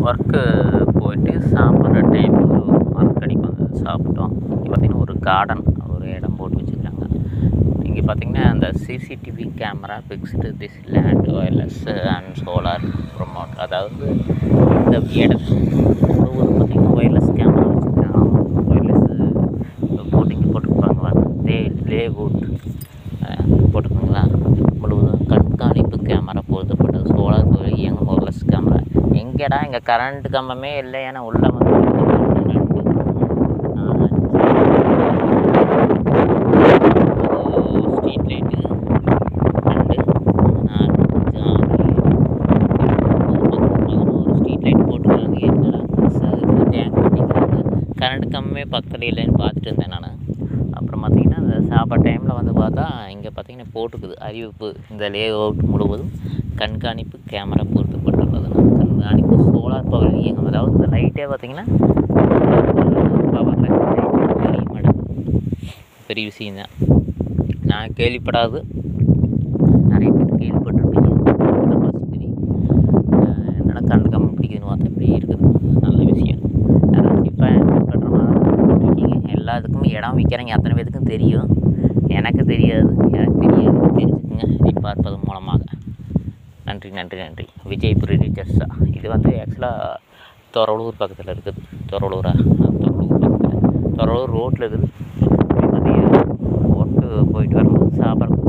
Work போயிட்டு சாப்பிட்ற time ஒரு மரக்கடிக்கு வந்து சாப்பிட்டோம். இங்கே பார்த்திங்கன்னா ஒரு கார்டன் ஒரு இடம் போட்டு வச்சுருக்காங்க. இங்கே பார்த்திங்கன்னா அந்த CCTV camera fixed this land wireless and solar promote, அதாவது இந்த இடத்து முழுவதும் பார்த்திங்கன்னா ஒயர்லெஸ் கேமரா வச்சுருக்காங்க. ஒயர்லெஸ் போட்டிங்க போட்டுருப்பாங்களா, லேவுட் போட்டுருக்காங்களா, முழுவதும் கண்காணிப்பு கேமரா பொருத்தப்பட்டது. சோலார் இயங்கும் ஒயர்லெஸ் கேமரா. எங்கேடா இங்கே கரண்ட் கம்பமே இல்லை, ஏன்னா உள்ளே வந்து ஸ்ட்ரீட் லைட்டு 11 ஸ்ட்ரீட் லைட் போட்டுருக்காங்க. என்னடா டேங்க் கட்டிக்கிறாங்க, கரண்ட் கம்பமே பக்கத்தில் இல்லைன்னு பார்த்துட்டு இருந்தேன் நான். அப்புறம் பார்த்திங்கன்னா அந்த சாப்பாடு டைமில் வந்து பார்த்தா இங்கே பார்த்திங்கன்னா போட்டுக்குது அறிவிப்பு, இந்த லே அவுட் முழுவதும் கண்காணிப்பு கேமரா பொருத்தப்பட்டுள்ளது. கண்காணிப்பு சோலார் பவர் இயங்கும், அதாவது இந்த லைட்டே பார்த்திங்கன்னா பவரில் பெரிய விஷயந்தான். நான் கேள்விப்படாது, நிறைய பேர் கேள்விப்பட்டிருப்பீங்க. என்னென்னா கரண்ட் கம்பம் பிடிக்குதுன்னு பார்த்தா இப்படி இருக்குது, நல்ல விஷயம். இப்போ போட்டிருக்கீங்க, எல்லாத்துக்கும் இடம் விற்கிறவங்க அத்தனை பேருக்கும் தெரியும், எனக்கு தெரியாது. தெரிஞ்சுக்குங்க இதை பார்ப்பது மூலமாக. நன்றி நன்றி நன்றி. விஜய்புரி ரிச்சர்ஸா. இது வந்து ஆக்சுவலாக தொரவலூர் பக்கத்தில் இருக்குது. தொரவலூர் பக்கத்தில் தொரவலூர் ரோட்டில் இருக்குது. ரோட்டு போயிட்டு வரும்போது சாப்பாடு